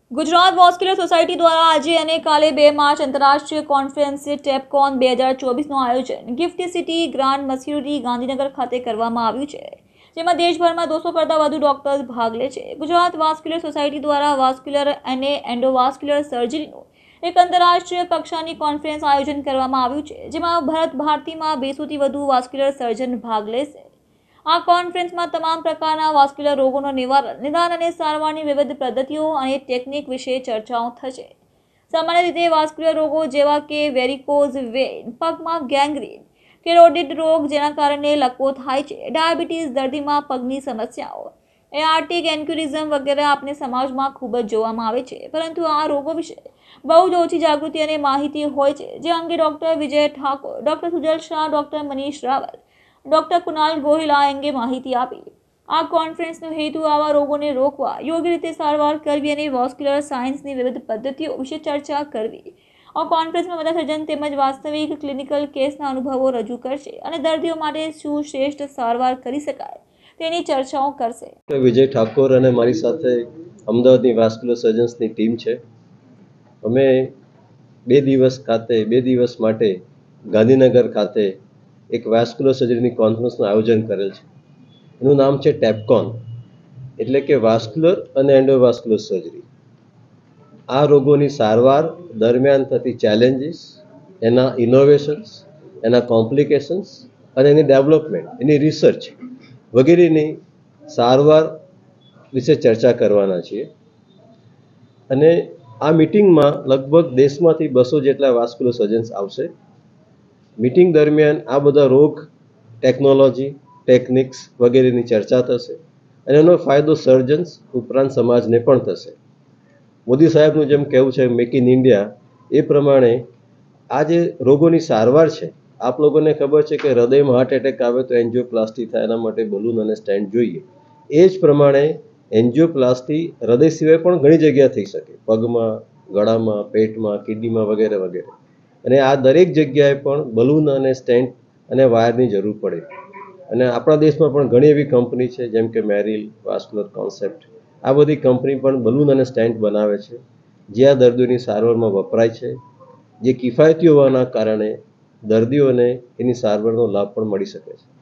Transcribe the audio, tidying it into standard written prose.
Gujarat vascular society દ્વારા આજે અને કાલે 2 માર્ચ આંતરરાષ્ટ્રીય કોન્ફરન્સ ટેપકોન 2024નું આયોજન gift city grand Mercure Gandhinagar ખાતે કરવામાં આવ્યું છે, જેમાં દેશભરમાં 200 કરતાં વધુ ડોક્ટર્સ ભાગ લે છે. ગુજરાત વાસ્ક્યુલર સોસાયટી દ્વારા વાસ્ક્યુલર અને એન્ડોવાસ્ક્યુલર સર્જરીનું એક આંતરરાષ્ટ્રીય કક્ષાની કોન્ફરન્સ આયોજન કરવામાં આવ્યું છે, જેમાં ભારતમાં 200થી વધુ વાસ્ક્યુલર સર્જન ભાગ લેશે. આ કોન્ફરન્સમાં તમામ પ્રકારના વાસ્ક્યુલર રોગોનો નિદાન અને સારવારની વિવિધ પદ્ધતિઓ અને ટેકનિક વિશે ચર્ચાઓ થશે. સામાન્ય રીતે વાસ્ક્યુલર રોગો જેવા કે વેરિકોઝ વેઇન, પગમાં ગેંગ્રીન, કેરોટિડ રોગ જેના કારણે લકવો થાય છે, ડાયાબિટીસ દર્દીમાં પગની સમસ્યાઓ, એઆર્ટિક એન્યુરિઝમ વગેરે આપણે સમાજમાં ખૂબ જ જોવામાં આવે છે, પરંતુ આ રોગો વિશે બહુ જ ઓછી જાગૃતિ અને માહિતી હોય છે, જે અંગે doctor Vijay Thakor, doctor Sujal Shah, doctor Manish Raval, doctor Kunal Gohil આ અંગે માહિતી આપી. આ કોન્ફરન્સનો હેતુ આવા રોગોને રોકવા, યોગ્ય રીતે સારવાર કરવી અને વાસ્ક્યુલર સાયન્સની વિવિધ પદ્ધતિઓ વિશે ચર્ચા કરવી. આ કોન્ફરન્સમાં બધા સર્જન તેમજ વાસ્તવિક ક્લિનિકલ કેસના અનુભવો રજૂ કરશે અને દર્દીઓ માટે શું શ્રેષ્ઠ સારવાર કરી શકાય તેની ચર્ચાઓ કરશે. વિજય ઠાકોર અને મારી સાથે અમદાવાદની વાસ્ક્યુલર સર્જન્સની ટીમ છે. અમે 2 દિવસ માટે ગાંધીનગર ખાતે એક વાસ્ક્યુલર સર્જરીની કોન્ફરન્સનું આયોજન કરેલ છે. એનું નામ છે ટેપકોન, એટલે કે વાસ્ક્યુલર અને એન્ડોવાસ્ક્યુલર સર્જરી. આ રોગોની સારવાર દરમિયાન થતી ચેલેન્જીસ, એના ઇનોવેશન્સ, એના કોમ્પ્લિકેશન્સ અને એની ડેવલપમેન્ટ, એની રિસર્ચ વગેરેની સારવાર વિશે ચર્ચા કરવાના છીએ. અને આ મિટિંગમાં લગભગ દેશમાંથી 200 જેટલા વાસ્ક્યુલર સર્જન્સ આવશે. મીટિંગ દરમિયાન આ બધા રોગ, ટેકનોલોજી, ટેકનિક્સ વગેરેની ચર્ચા થશે અને એનો ફાયદો સર્જન્સ ઉપરાંત સમાજને પણ થશે. મોદી સાહેબનું જેમ કહેવું છે મેક ઇન ઇન્ડિયા, એ પ્રમાણે આ જે રોગોની સારવાર છે, આપ લોકોને ખબર છે કે હૃદયમાં હાર્ટ એટેક આવે તો એન્જિયોપ્લાસ્ટી થાય, એના માટે બલૂન અને સ્ટેન્ટ જોઈએ. એ જ પ્રમાણે એન્જિયોપ્લાસ્ટી હૃદય સિવાય પણ ઘણી જગ્યાએ થઈ શકે, પગમાં, ગળામાં, પેટમાં, કિડનીમાં વગેરે વગેરે. અને આ દરેક જગ્યાએ પણ બલૂન અને સ્ટેન્ટ અને વાયરની જરૂર પડે. અને આપણા દેશમાં પણ ઘણી એવી કંપની છે જેમ કે મેરિલ, વાસ્ક્યુલર કોન્સેપ્ટ, આ બધી કંપની પણ બલૂન અને સ્ટેન્ટ બનાવે છે, જે આ દર્દીઓની સારવારમાં વપરાય છે, જે કિફાયતી હોવાના કારણે દર્દીઓને એની સારવારનો લાભ પણ મળી શકે છે.